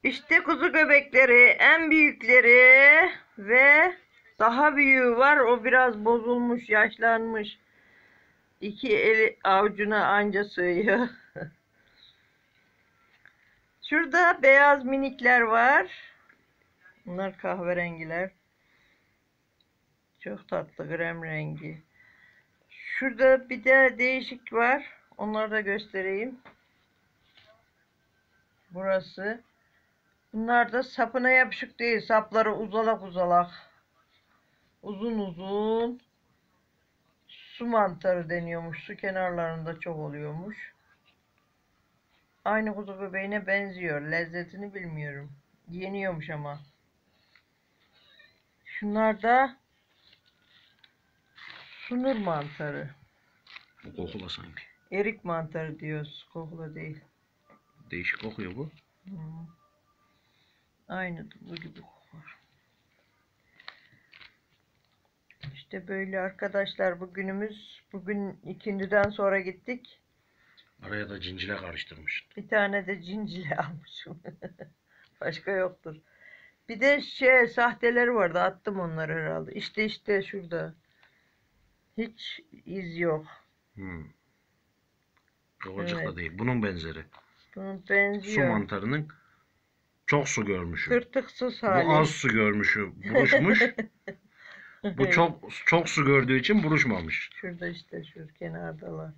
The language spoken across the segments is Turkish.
İşte kuzu göbekleri, en büyükleri ve daha büyüğü var. O biraz bozulmuş, yaşlanmış. İki eli avucuna anca sığıyor. Şurada beyaz minikler var. Bunlar kahverengiler. Çok tatlı krem rengi. Şurada bir de değişik var. Onları da göstereyim. Burası. Bunlar da sapına yapışık değil. Sapları uzalak uzalak. Uzun uzun. Su mantarı deniyormuş. Su kenarlarında çok oluyormuş. Aynı kuzu göbeğine benziyor. Lezzetini bilmiyorum. Yeniyormuş ama. Şunlar da sunur mantarı. Kokula sanki. Erik mantarı diyoruz. Kokula değil. Değişik kokuyor bu. Aynı bu gibi kokar. İşte böyle arkadaşlar bugünümüz. Bugün ikindiden sonra gittik. Araya da cincile karıştırmış. Bir tane de cincile almışım. Başka yoktur. Bir de sahteleri vardı. Attım onları herhalde. İşte şurada. Hiç iz yok. Kıvırcık Evet. da değil. Bunun benzeri. Bunun Su benziyor. mantarının çok su görmüşü. Tırtıksız Bu hali. az su görmüşü. Buruşmuş. Bu çok su gördüğü için buruşmamış. Şurada işte şu kenardalar.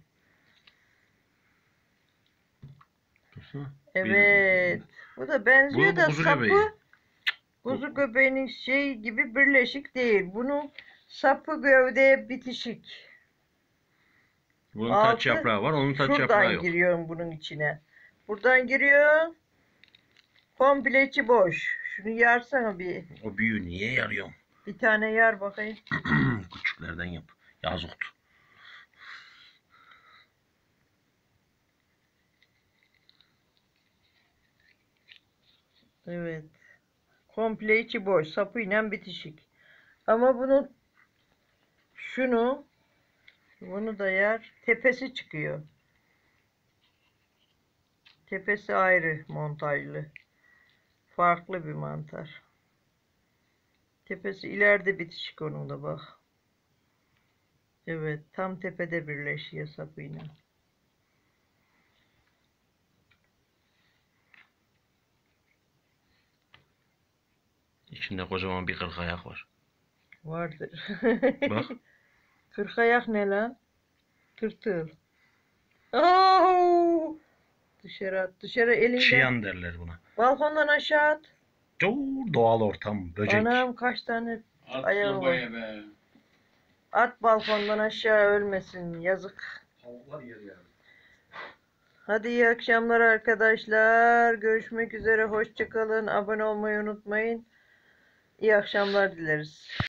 Evet. Bu da benziyor Bu da kuzu sapı göbeği. kuzu göbeğinin gibi birleşik değil. Bunun sapı gövdeye bitişik. Bunun taç yaprağı var. Onun taç yaprağı Şuradan yok. giriyorum bunun içine. Buradan giriyor. Komple içi boş. Şunu yarsana bir. O büyüğü niye yarıyorsun? Bir tane yar bakayım. Küçüklerden yap. Yazıktı. Evet. Komple içi boş. Sapıyla bitişik. Ama bunu da yer. Tepesi çıkıyor. Tepesi ayrı montajlı. Farklı bir mantar. Tepesi ileride bitişik onun da bak. Evet, tam tepede birleşiyor sapıyla. İçinde kocaman bir kırkayak var. Vardır. Bak. Kırkayak ne lan? Tırtıl. Oo! Dışarı at. Dışarı elinden. Çiyan derler buna. Balkondan aşağı at. Doğal ortam. Böcek. Anam kaç tane At ayağı var. sobaya be. At balkondan aşağı ölmesin. Yazık. Tavuklar yer yani. Hadi iyi akşamlar arkadaşlar. Görüşmek üzere. Hoşça kalın. Abone olmayı unutmayın. İyi akşamlar dileriz.